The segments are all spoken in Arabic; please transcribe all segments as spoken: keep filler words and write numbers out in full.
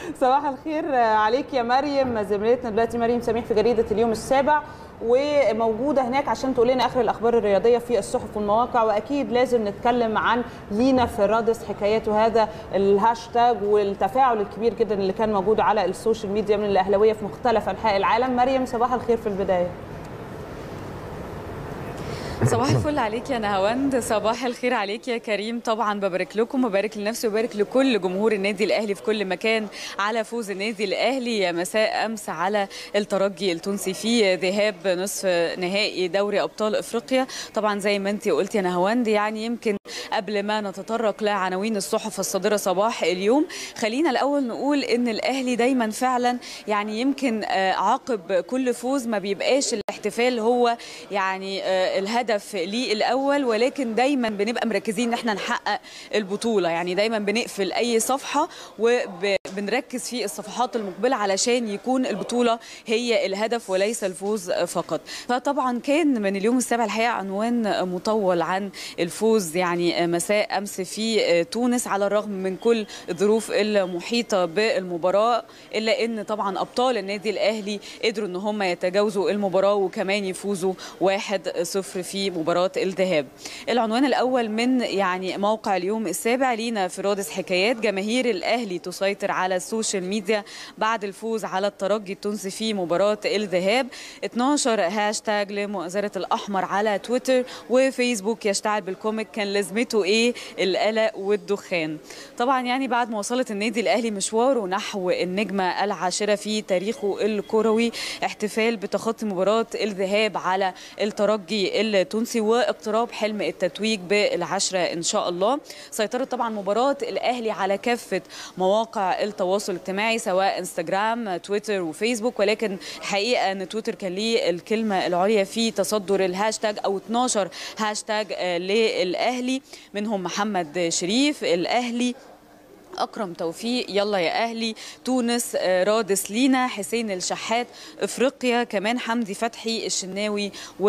صباح الخير عليك يا مريم، زميلتنا دلوقتي مريم سميح في جريدة اليوم السابع، وموجودة هناك عشان تقول لنا آخر الأخبار الرياضية في الصحف والمواقع. وأكيد لازم نتكلم عن لينا فرادس، حكايته هذا الهاشتاج والتفاعل الكبير جدا اللي كان موجود على السوشيال ميديا من الأهلاوية في مختلف أنحاء العالم. مريم صباح الخير في البداية. صباح الفل عليك يا نهاوند، صباح الخير عليك يا كريم. طبعا ببارك لكم وبارك لنفسي وبارك لكل جمهور النادي الاهلي في كل مكان على فوز النادي الاهلي مساء امس على الترجي التونسي في ذهاب نصف نهائي دوري ابطال افريقيا. طبعا زي ما انت قلت يا نهاوند، يعني يمكن قبل ما نتطرق لعناوين الصحف الصادره صباح اليوم، خلينا الاول نقول ان الاهلي دايما فعلا يعني يمكن عقب كل فوز ما بيبقاش الاحتفال هو يعني الهدف ليه الاول، ولكن دايما بنبقى مركزين ان احنا نحقق البطوله. يعني دايما بنقفل اي صفحه وبنركز في الصفحات المقبله علشان يكون البطوله هي الهدف وليس الفوز فقط. فطبعا كان من اليوم السابع الحقيقه عنوان مطول عن الفوز يعني مساء امس في تونس، على الرغم من كل الظروف المحيطه بالمباراه، الا ان طبعا ابطال النادي الاهلي قدروا ان هم يتجاوزوا المباراه وكمان يفوزوا واحد صفر في مباراة الذهاب. العنوان الأول من يعني موقع اليوم السابع: لينا فرادس حكايات، جماهير الأهلي تسيطر على السوشيال ميديا بعد الفوز على الترجي التونسي في مباراة الذهاب. اتناشر هاشتاج لمؤازرة الأحمر على تويتر وفيسبوك يشتعل بالكوميك، كان لازمته إيه القلق والدخان. طبعا يعني بعد ما وصلت النادي الأهلي مشواره نحو النجمة العاشرة في تاريخه الكروي، احتفال بتخطي مباراة الذهاب على الترجي التونسي واقتراب حلم التتويج بالعشرة إن شاء الله. سيطرت طبعا مباراة الأهلي على كافة مواقع التواصل الاجتماعي سواء انستجرام تويتر وفيسبوك، ولكن الحقيقة أن تويتر كان ليه الكلمة العليا في تصدر الهاشتاج أو اتناشر هاشتاج للأهلي، منهم محمد شريف الأهلي، أكرم توفيق يلا يا أهلي، تونس رادس لينا، حسين الشحات افريقيا، كمان حمدي فتحي الشناوي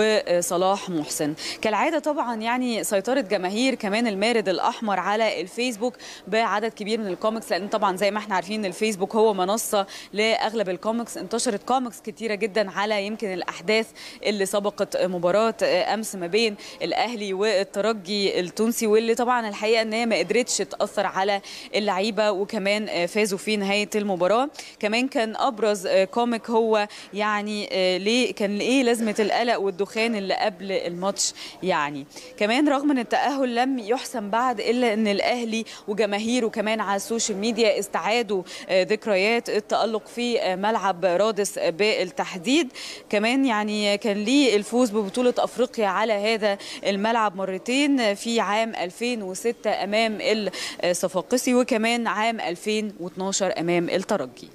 وصلاح محسن. كالعاده طبعا يعني سيطرت جماهير كمان المارد الاحمر على الفيسبوك بعدد كبير من الكوميكس، لان طبعا زي ما احنا عارفين الفيسبوك هو منصه لاغلب الكوميكس. انتشرت كوميكس كتيره جدا على يمكن الاحداث اللي سبقت مباراه امس ما بين الاهلي والترجي التونسي، واللي طبعا الحقيقه ان هي ما قدرتش تاثر على اللعيبه وكمان فازوا في نهايه المباراه. كمان كان ابرز كوميك هو يعني ليه كان ايه لازمه القلق والدخان اللي قبل الماتش. يعني كمان رغم ان التاهل لم يحسم بعد، الا ان الاهلي وجماهيره كمان على السوشيال ميديا استعادوا ذكريات التالق في ملعب رادس بالتحديد. كمان يعني كان ليه الفوز ببطوله افريقيا على هذا الملعب مرتين في عام ألفين وستة امام الصفاقسي، وكمان عام ألفين واثناشر امام الترجي.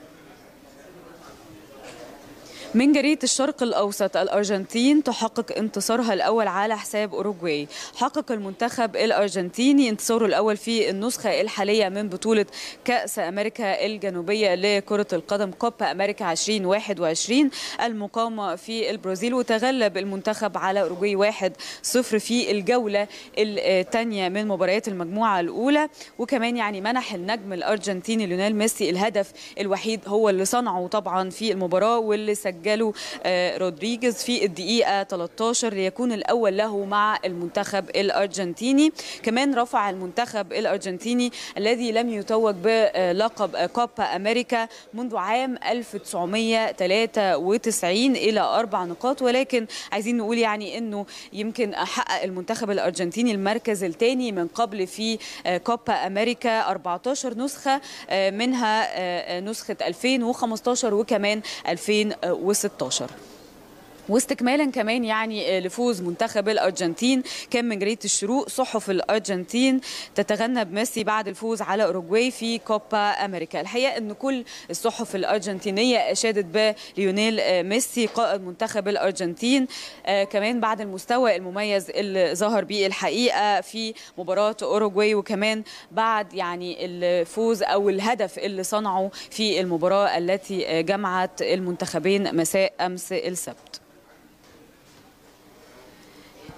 من جريدة الشرق الأوسط: الأرجنتين تحقق انتصارها الأول على حساب أوروغواي. حقق المنتخب الأرجنتيني انتصاره الأول في النسخة الحالية من بطولة كأس أمريكا الجنوبية لكرة القدم كوبا أمريكا ألفين وواحد وعشرين المقامة في البرازيل، وتغلب المنتخب على أوروغواي واحد صفر في الجولة الثانية من مباريات المجموعة الأولى. وكمان يعني منح النجم الأرجنتيني ليونيل ميسي الهدف الوحيد هو اللي صنعه طبعا في المباراة، واللي سجل سجله رودريجيز في الدقيقة ثلاثة عشر ليكون الأول له مع المنتخب الأرجنتيني. كمان رفع المنتخب الأرجنتيني الذي لم يتوج بلقب كوبا أمريكا منذ عام ألف وتسعمائة وثلاثة وتسعين إلى أربع نقاط، ولكن عايزين نقول يعني أنه يمكن حقق المنتخب الأرجنتيني المركز الثاني من قبل في كوبا أمريكا أربعة عشر نسخة، منها نسخة ألفين وخمسة عشر وكمان ألفين وستة عشر. واستكمالا كمان يعني لفوز منتخب الارجنتين، كان من جريدة الشروق: صحف الارجنتين تتغنى بميسي بعد الفوز على اوروغواي في كوبا امريكا. الحقيقه ان كل الصحف الارجنتينيه اشادت بليونيل ميسي قائد منتخب الارجنتين، آه كمان بعد المستوى المميز اللي ظهر به الحقيقه في مباراه اوروغواي، وكمان بعد يعني الفوز او الهدف اللي صنعه في المباراه التي جمعت المنتخبين مساء امس السبت.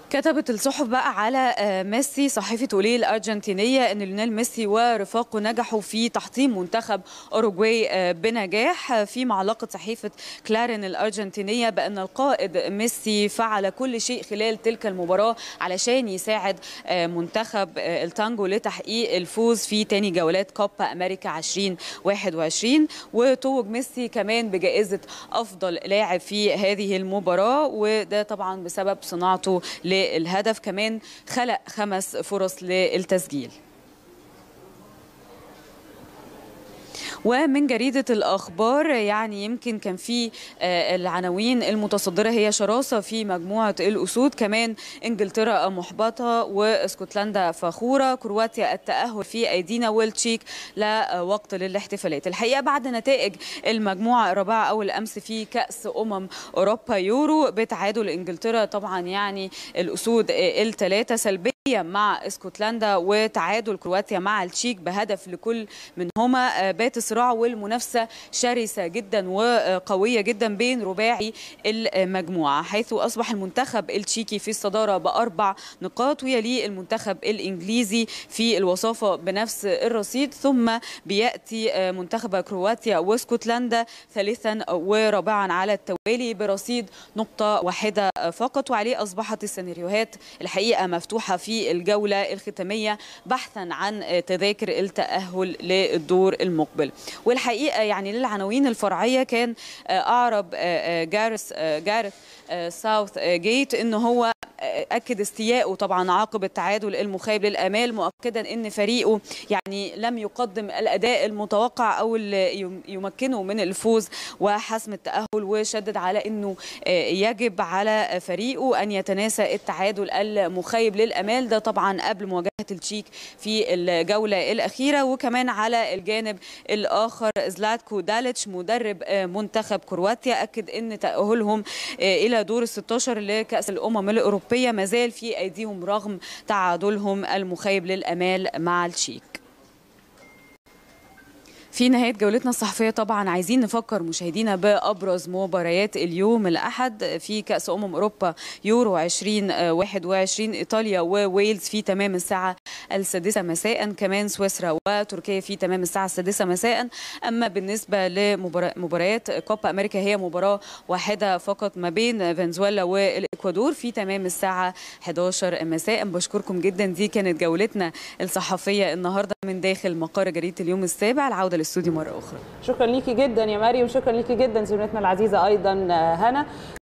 كتبت الصحف بقى على ميسي صحيفة أوليه الأرجنتينية أن ليونيل ميسي ورفاقه نجحوا في تحطيم منتخب أوروغواي بنجاح. في معلقة صحيفة كلارين الأرجنتينية بأن القائد ميسي فعل كل شيء خلال تلك المباراة علشان يساعد منتخب التانجو لتحقيق الفوز في تاني جولات كوبا أمريكا ألفين وواحد وعشرين، وتوج ميسي كمان بجائزة أفضل لاعب في هذه المباراة، وده طبعا بسبب صناعته الهدف. كمان خلق خمس فرص للتسجيل. ومن جريدة الأخبار يعني يمكن كان في العناوين المتصدرة هي شراسة في مجموعة الأسود، كمان إنجلترا محبطة واسكتلندا فخورة، كرواتيا التأهل في أيدينا والتشيك لا وقت للاحتفالات. الحقيقة بعد نتائج المجموعة الرابعة أول أمس في كأس أمم أوروبا يورو بتعادل إنجلترا طبعا يعني الأسود الثلاثة سلبية مع اسكتلندا، وتعادل كرواتيا مع التشيك بهدف لكل منهما، بات الصراع والمنافسه شرسه جدا وقويه جدا بين رباعي المجموعه، حيث اصبح المنتخب التشيكي في الصداره باربع نقاط، ويليه المنتخب الانجليزي في الوصافه بنفس الرصيد، ثم بياتي منتخب كرواتيا واسكتلندا ثالثا ورابعا على التوالي برصيد نقطه واحده فقط، وعليه اصبحت السيناريوهات الحقيقه مفتوحه في الجولة الختامية بحثا عن تذاكر التأهل للدور المقبل. والحقيقة يعني للعناوين الفرعية كان أعرب جارث جارث ساوث جيت إنه هو أكد استيائه طبعا عقب التعادل المخيب للآمال، مؤكدا أن فريقه يعني لم يقدم الأداء المتوقع أو اللي يمكنه من الفوز وحسم التأهل، وشدد على أنه يجب على فريقه أن يتناسى التعادل المخيب للآمال، ده طبعا قبل مواجهة التشيك في الجولة الأخيرة. وكمان على الجانب الآخر زلاتكو داليتش مدرب منتخب كرواتيا أكد أن تأهلهم إلى دور الستاشر لكأس الأمم الأوروبية ما زال في أيديهم رغم تعادلهم المخيب للآمال مع التشيك. في نهاية جولتنا الصحفية طبعا عايزين نفكر مشاهدينا بأبرز مباريات اليوم الأحد في كأس أمم أوروبا يورو ألفين وواحد وعشرين، إيطاليا وويلز في تمام الساعة السادسة مساء، كمان سويسرا وتركيا في تمام الساعة السادسة مساء. أما بالنسبة لمباريات كوبا أمريكا هي مباراة واحدة فقط ما بين فنزويلا والإكوادور في تمام الساعة إحدى عشرة مساء. بشكركم جدا، دي كانت جولتنا الصحفية النهاردة من داخل مقر جريدة اليوم السابع. العودة الاستوديو مرة أخرى. شكرا ليكي جدا يا مريم، شكرا ليكي جدا زميلتنا العزيزة أيضا هنا.